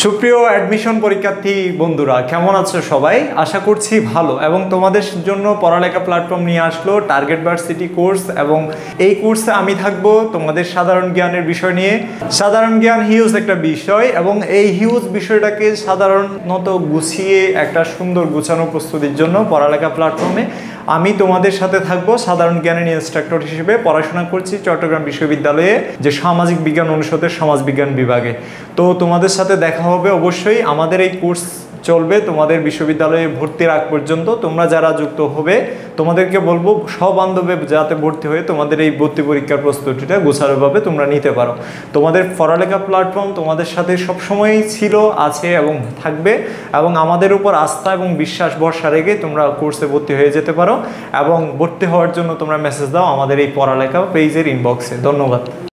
সুপ্রিয় অ্যাডমিশন পরীক্ষার্থী বন্ধুরা, কেমন আছো সবাই? আশা করছি ভালো। এবং তোমাদের জন্য পড়ালেখা প্ল্যাটফর্ম নিয়ে আসলো টার্গেট ভার্সিটি কোর্স, এবং এই কোর্সে আমি থাকবো তোমাদের সাধারণ জ্ঞানের বিষয় নিয়ে। সাধারণ জ্ঞান হিউজ একটা বিষয়, এবং এই হিউজ বিষয়টাকে সাধারণত গুছিয়ে একটা সুন্দর গুছানো প্রস্তুতির জন্য পড়ালেখা প্ল্যাটফর্মে আমি তোমাদের সাথে থাকবো সাধারণ জ্ঞানের ইনস্ট্রাক্টর হিসেবে। পড়াশোনা করছি চট্টগ্রাম বিশ্ববিদ্যালয়ে, যে সামাজিক বিজ্ঞান অনুষদের সমাজবিজ্ঞান বিভাগে। তো তোমাদের সাথে দেখা হবে অবশ্যই। আমাদের এই কোর্স চলবে তোমাদের বিশ্ববিদ্যালয়ে ভর্তির আগ পর্যন্ত। তোমরা যারা যুক্ত হবে তোমাদেরকে বলবো সবান্ধবে যাতে ভর্তি হয়ে তোমাদের এই ভর্তি পরীক্ষার প্রস্তুতিটা গোছালোভাবে তোমরা নিতে পারো। তোমাদের পড়ালেখা প্ল্যাটফর্ম তোমাদের সাথে সবসময়ই ছিল, আছে এবং থাকবে, এবং আমাদের উপর আস্থা এবং বিশ্বাস ভরসা রেখে তোমরা কোর্সে ভর্তি হয়ে যেতে পারো। এবং ভর্তি হওয়ার জন্য তোমরা মেসেজ দাও আমাদের এই পড়ালেখা পেজের ইনবক্সে। ধন্যবাদ।